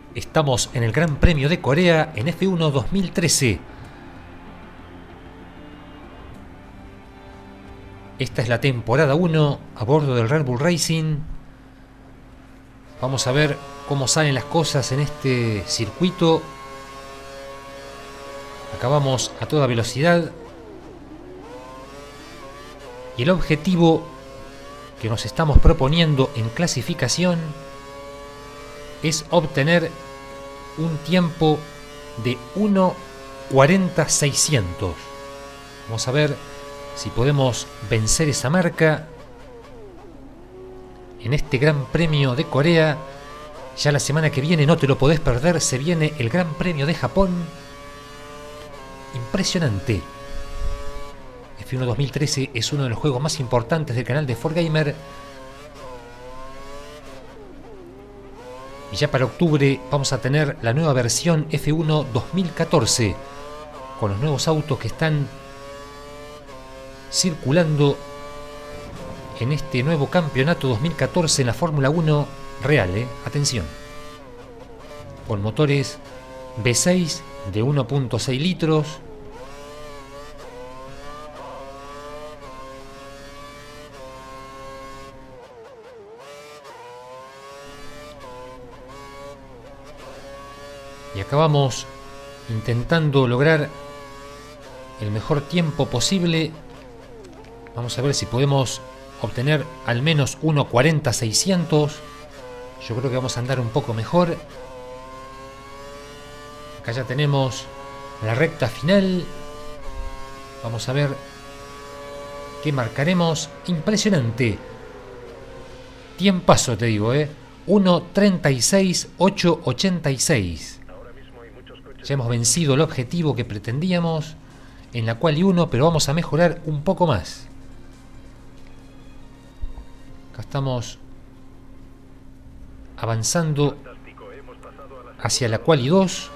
Estamos en el Gran Premio de Corea en F1 2013. Esta es la temporada 1 a bordo del Red Bull Racing. Vamos a ver cómo salen las cosas en este circuito. Acabamos a toda velocidad. Y el objetivo que nos estamos proponiendo en clasificación es obtener un tiempo de 1:40.600. Vamos a ver si podemos vencer esa marca en este Gran Premio de Corea. Ya la semana que viene, no te lo podés perder, se viene el Gran Premio de Japón. Impresionante. F1 2013 es uno de los juegos más importantes del canal de 4Gamer. Y ya para octubre vamos a tener la nueva versión F1 2014 con los nuevos autos que están circulando en este nuevo campeonato 2014 en la Fórmula 1 real, atención, con motores V6 de 1.6 litros, y acabamos intentando lograr el mejor tiempo posible. Vamos a ver si podemos obtener al menos 1:40.600. Yo creo que vamos a andar un poco mejor. Acá ya tenemos la recta final. Vamos a ver qué marcaremos. Impresionante. Tiempazo, te digo, 1:36.886. Ya hemos vencido el objetivo que pretendíamos en la quali 1, pero vamos a mejorar un poco más. Acá estamos avanzando hacia la quali 2.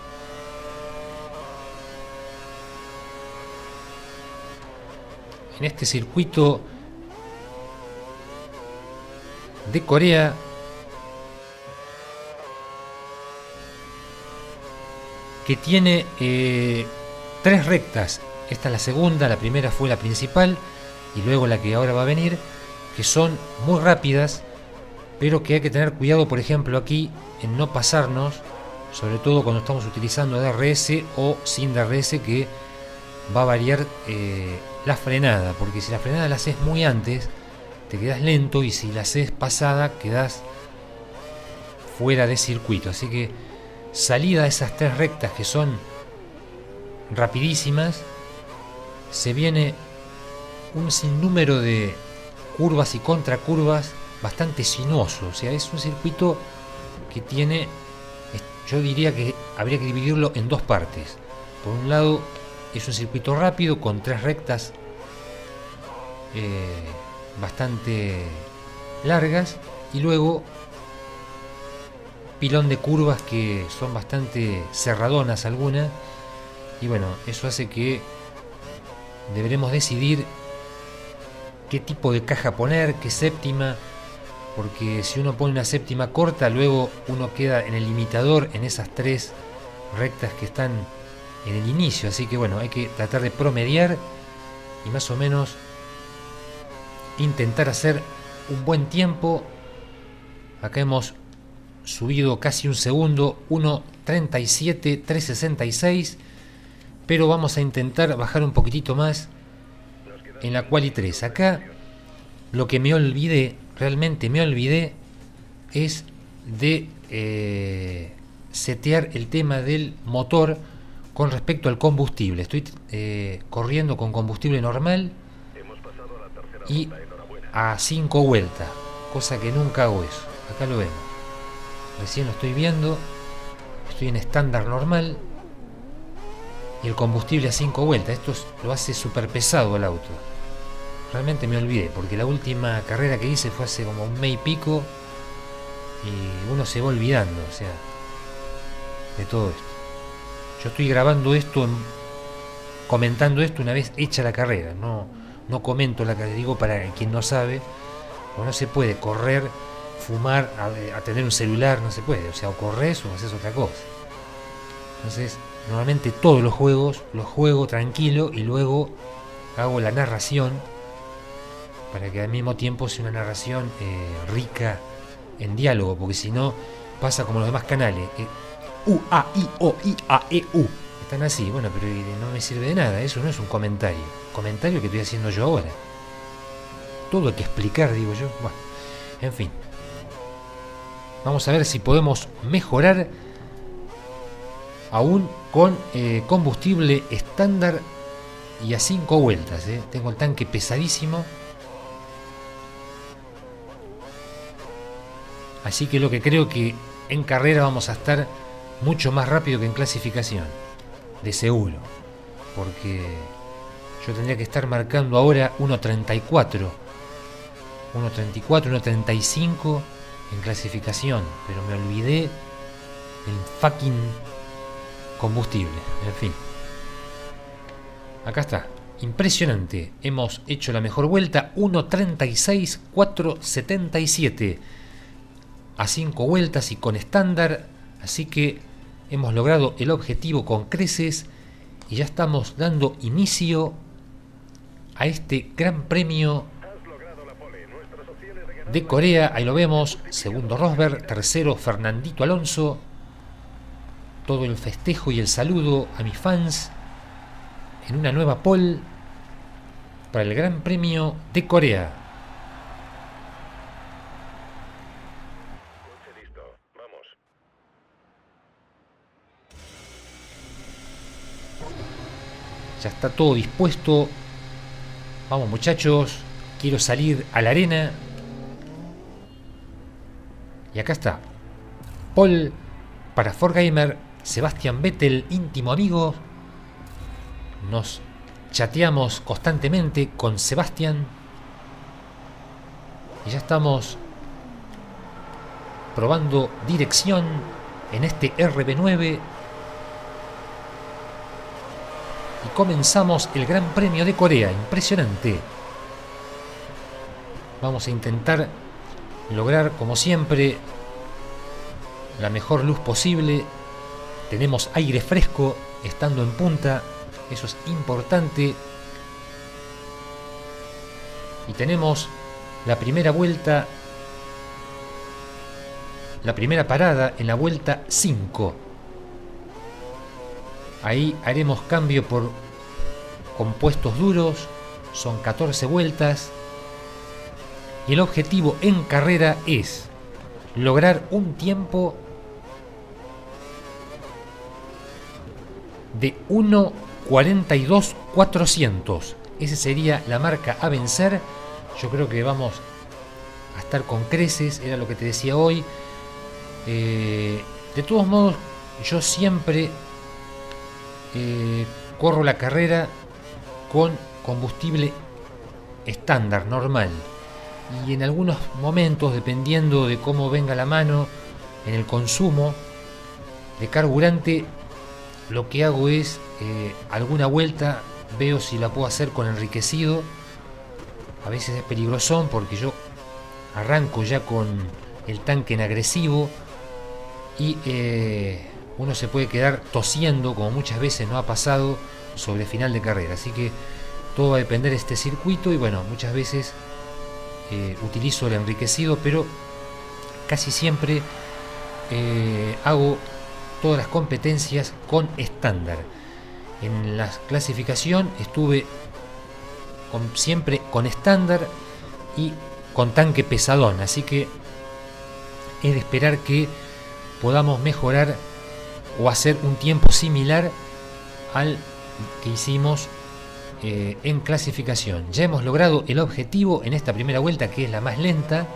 En este circuito de Corea, que tiene 3 rectas. Esta es la segunda, la primera fue la principal y luego la que ahora va a venir, que son muy rápidas, pero que hay que tener cuidado, por ejemplo, aquí en no pasarnos, sobre todo cuando estamos utilizando DRS o sin DRS, que va a variar la frenada, porque si la frenada la haces muy antes, te quedas lento, y si la haces pasada, quedas fuera de circuito. Así que salida a esas 3 rectas que son rapidísimas, se viene un sinnúmero de curvas y contracurvas bastante sinuoso. O sea, es un circuito que tiene, yo diría que habría que dividirlo en 2 partes. Por un lado es un circuito rápido con 3 rectas bastante largas, y luego pilón de curvas que son bastante cerradonas algunas, y bueno, eso hace que deberemos decidir qué tipo de caja poner, qué séptima, porque si uno pone una séptima corta, luego uno queda en el limitador en esas 3 rectas que están en el inicio. Así que bueno, hay que tratar de promediar y más o menos intentar hacer un buen tiempo. Acá hemos subido casi un segundo, 1:37.366, pero vamos a intentar bajar un poquitito más en la quali 3. Acá lo que me olvidé, realmente me olvidé, es de setear el tema del motor con respecto al combustible. Estoy corriendo con combustible normal y a 5 vueltas, cosa que nunca hago eso. Acá lo vemos. Recién lo estoy viendo, estoy en estándar normal y el combustible a 5 vueltas. Esto lo hace súper pesado el auto. Realmente me olvidé, porque la última carrera que hice fue hace como un mes y pico, y uno se va olvidando, o sea, de todo esto. Yo estoy grabando esto, comentando esto una vez hecha la carrera. No comento la carrera, digo para quien no sabe, no se puede correr fumar, a tener un celular, no se puede. O sea, o corres o haces otra cosa. Entonces, normalmente todos los juegos los juego tranquilo y luego hago la narración para que al mismo tiempo sea una narración rica en diálogo, porque si no pasa como los demás canales. U, A, I, O, I, A, E, U. Están así, bueno, pero no me sirve de nada, eso no es un comentario. Comentario que estoy haciendo yo ahora. Todo hay que explicar, digo yo. Bueno, en fin. Vamos a ver si podemos mejorar aún con combustible estándar y a 5 vueltas. Tengo el tanque pesadísimo. Así que lo que creo que en carrera vamos a estar mucho más rápido que en clasificación. De seguro. Porque yo tendría que estar marcando ahora 1.34. 1.34, 1.35 en clasificación. Pero me olvidé el fucking combustible. En fin. Acá está. Impresionante. Hemos hecho la mejor vuelta. 1.36.477. A 5 vueltas y con estándar. Así que hemos logrado el objetivo con creces. Y ya estamos dando inicio a este Gran Premio de Corea. Ahí lo vemos. Segundo Rosberg. Tercero Fernandito Alonso. Todo el festejo y el saludo a mis fans en una nueva pole para el Gran Premio de Corea. Ya está todo dispuesto. Vamos, muchachos. Quiero salir a la arena. Y acá está. Pole para 4Gamer. Sebastián Vettel, íntimo amigo. Nos chateamos constantemente con Sebastián. Y ya estamos probando dirección en este RB9. Y comenzamos el Gran Premio de Corea. Impresionante. Vamos a intentar lograr, como siempre, la mejor luz posible. Tenemos aire fresco estando en punta. Eso es importante. Y tenemos la primera vuelta, la primera parada en la vuelta 5. Ahí haremos cambio por compuestos duros. Son 14 vueltas. Y el objetivo en carrera es lograr un tiempo de 1.42.400. Esa sería la marca a vencer. Yo creo que vamos a estar con creces. Era lo que te decía hoy. De todos modos, yo siempre corro la carrera con combustible estándar, normal. Y en algunos momentos, dependiendo de cómo venga la mano en el consumo de carburante, lo que hago es alguna vuelta veo si la puedo hacer con enriquecido. A veces es peligrosón porque yo arranco ya con el tanque en agresivo y uno se puede quedar tosiendo, como muchas veces no ha pasado sobre final de carrera. Así que todo va a depender de este circuito y bueno, muchas veces utilizo el enriquecido, pero casi siempre hago todas las competencias con estándar. En la clasificación estuve siempre con estándar y con tanque pesadón, así que es de esperar que podamos mejorar o hacer un tiempo similar al que hicimos en clasificación. Ya hemos logrado el objetivo en esta primera vuelta, que es la más lenta,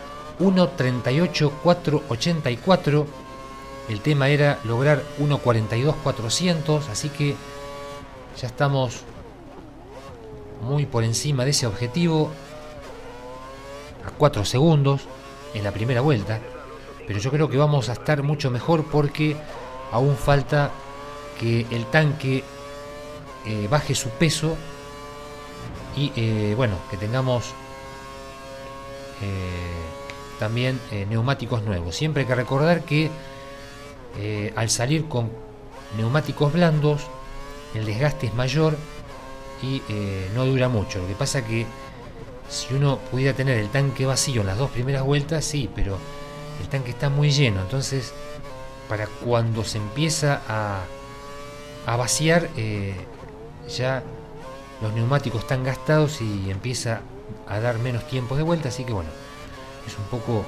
1.38.484. El tema era lograr 1.42.400, así que ya estamos muy por encima de ese objetivo, a 4 segundos en la primera vuelta. Pero yo creo que vamos a estar mucho mejor porque aún falta que el tanque baje su peso y bueno, que tengamos también neumáticos nuevos. Siempre hay que recordar que al salir con neumáticos blandos el desgaste es mayor y no dura mucho. Lo que pasa que si uno pudiera tener el tanque vacío en las 2 primeras vueltas, sí, pero el tanque está muy lleno, entonces para cuando se empieza a vaciar ya los neumáticos están gastados y empieza a dar menos tiempos de vuelta. Así que bueno, es un poco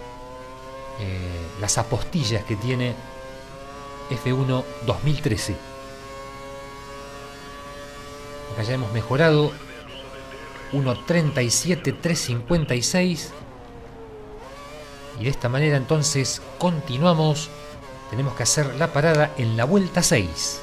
las apostillas que tiene F1 2013. Acá ya hemos mejorado 1.37.356 y de esta manera entonces continuamos. Tenemos que hacer la parada en la vuelta 6.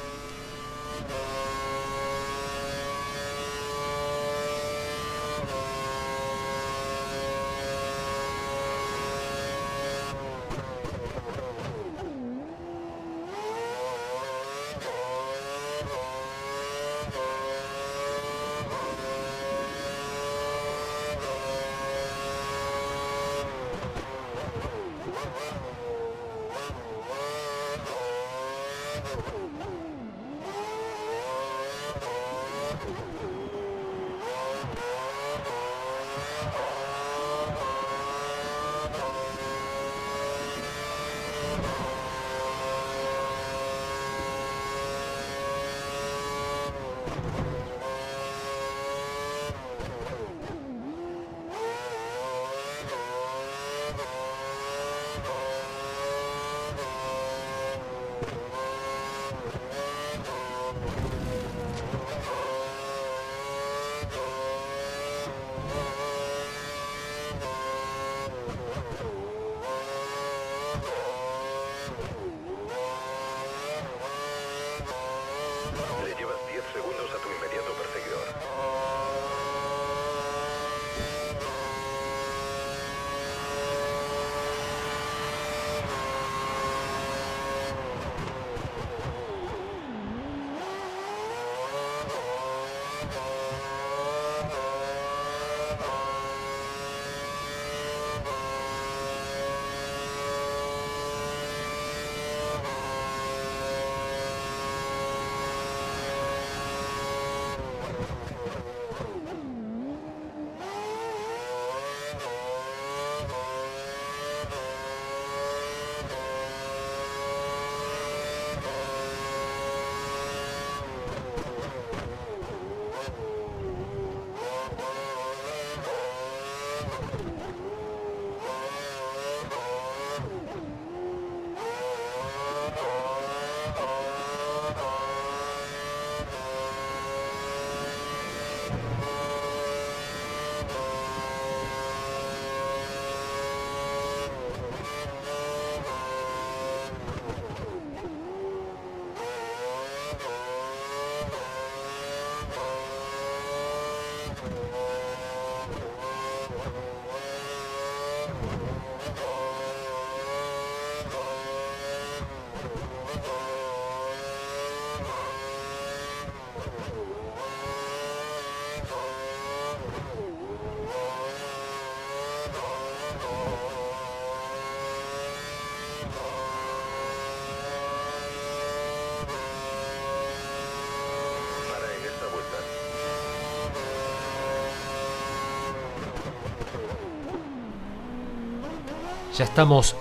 Ya estamos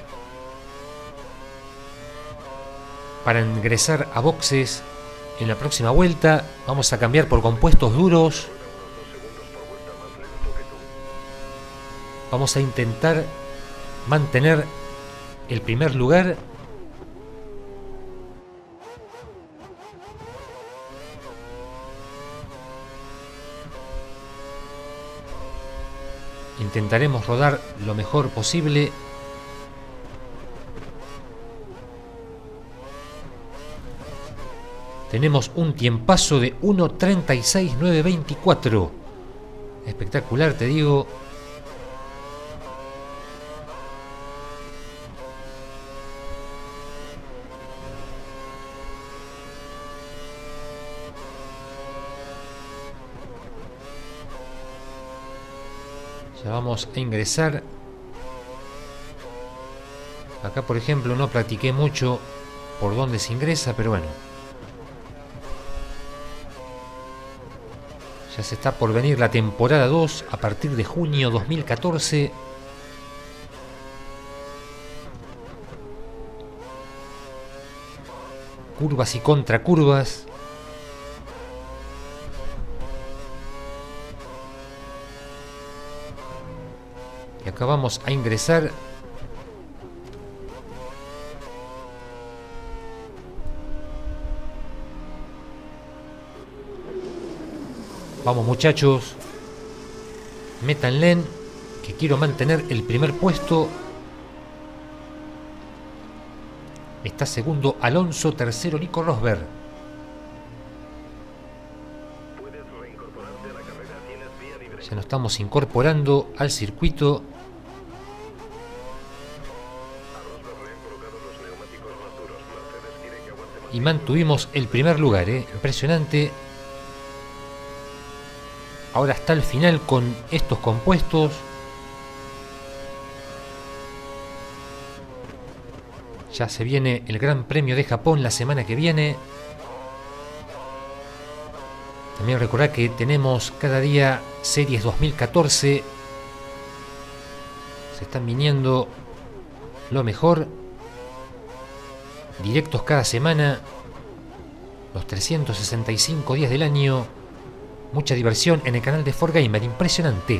para ingresar a boxes en la próxima vuelta. Vamos a cambiar por compuestos duros. Vamos a intentar mantener el primer lugar. Intentaremos rodar lo mejor posible. Tenemos un tiempazo de 1.36.924. Espectacular, te digo. Ya vamos a ingresar Acá, por ejemplo, no practiqué mucho por dónde se ingresa, pero bueno. Ya se está por venir la temporada 2 a partir de junio 2014. Curvas y contracurvas. Y acá vamos a ingresar. Vamos, muchachos. Métanle, que quiero mantener el primer puesto. Está segundo Alonso, tercero Nico Rosberg. Ya nos estamos incorporando al circuito. Y mantuvimos el primer lugar, impresionante. Ahora está el final con estos compuestos. Ya se viene el Gran Premio de Japón la semana que viene. También recordad que tenemos cada día series 2014. Se están viniendo lo mejor. Directos cada semana. Los 365 días del año. Mucha diversión en el canal de 4Gamer. Impresionante.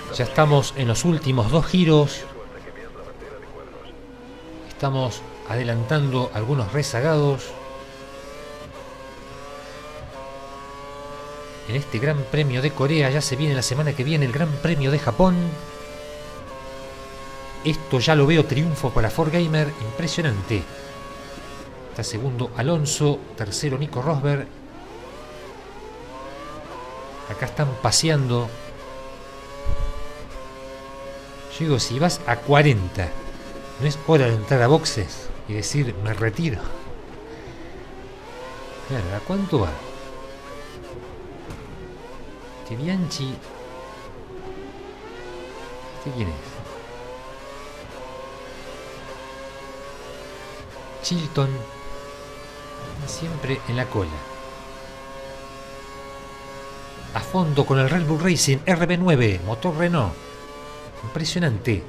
Ya estamos en los últimos 2 giros. Estamos adelantando algunos rezagados. En este Gran Premio de Corea ya se viene la semana que viene el Gran Premio de Japón. Esto ya lo veo triunfo para 4Gamer, impresionante. Está segundo Alonso, tercero Nico Rosberg. Acá están paseando. Yo digo, si vas a 40, ¿no es hora de entrar a boxes y decir, me retiro? Claro, ¿a cuánto va? Este Bianchi. ¿Este quién es? Chilton. Siempre en la cola. A fondo con el Red Bull Racing RB9, motor Renault. Impresionante.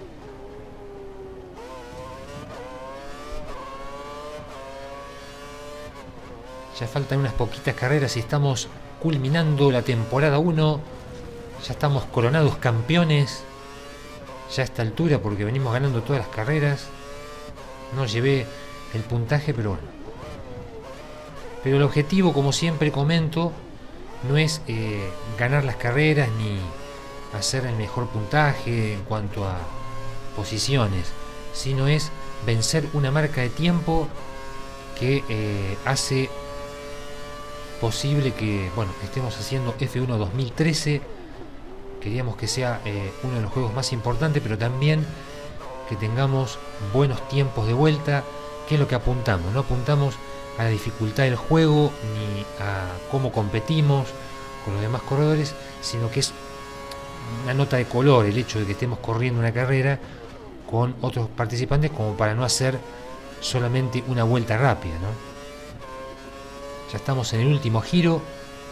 Ya faltan unas poquitas carreras y estamos culminando la temporada 1. Ya estamos coronados campeones. Ya a esta altura, porque venimos ganando todas las carreras. No llevé el puntaje, pero bueno. Pero el objetivo, como siempre comento, no es ganar las carreras ni hacer el mejor puntaje en cuanto a posiciones, sino es vencer una marca de tiempo que hace posible que, bueno, estemos haciendo F1 2013. Queríamos que sea uno de los juegos más importantes, pero también que tengamos buenos tiempos de vuelta, que es lo que apuntamos. No apuntamos a la dificultad del juego ni a cómo competimos con los demás corredores, sino que es una nota de color el hecho de que estemos corriendo una carrera con otros participantes, como para no hacer solamente una vuelta rápida, ¿no? Ya estamos en el último giro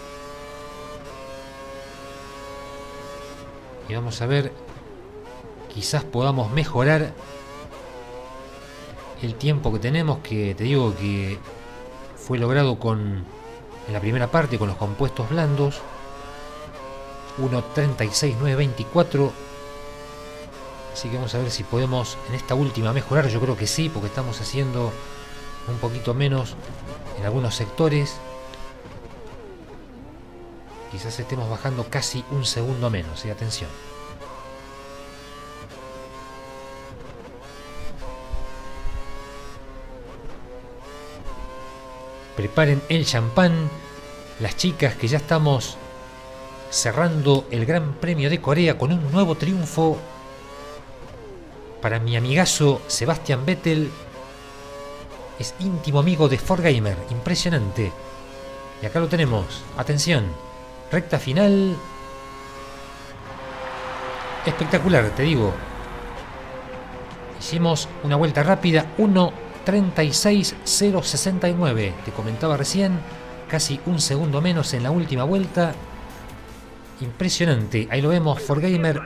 y vamos a ver, quizás podamos mejorar el tiempo que tenemos, que te digo que fue logrado en la primera parte con los compuestos blandos. 1:36.924. Así que vamos a ver si podemos en esta última mejorar. Yo creo que sí, porque estamos haciendo un poquito menos en algunos sectores. Quizás estemos bajando casi un segundo menos. Atención. Preparen el champán. Las chicas, que ya estamos cerrando el Gran Premio de Corea con un nuevo triunfo para mi amigazo Sebastian Vettel. Es íntimo amigo de 4Gamer, impresionante. Y acá lo tenemos, atención, recta final. Espectacular, te digo. Hicimos una vuelta rápida, 1:36.069. Te comentaba recién, casi un segundo menos en la última vuelta. Impresionante, ahí lo vemos, 4Gamer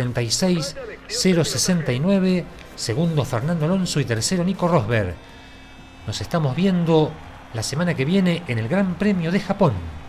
1:36.069, segundo Fernando Alonso y tercero Nico Rosberg. Nos estamos viendo la semana que viene en el Gran Premio de Japón.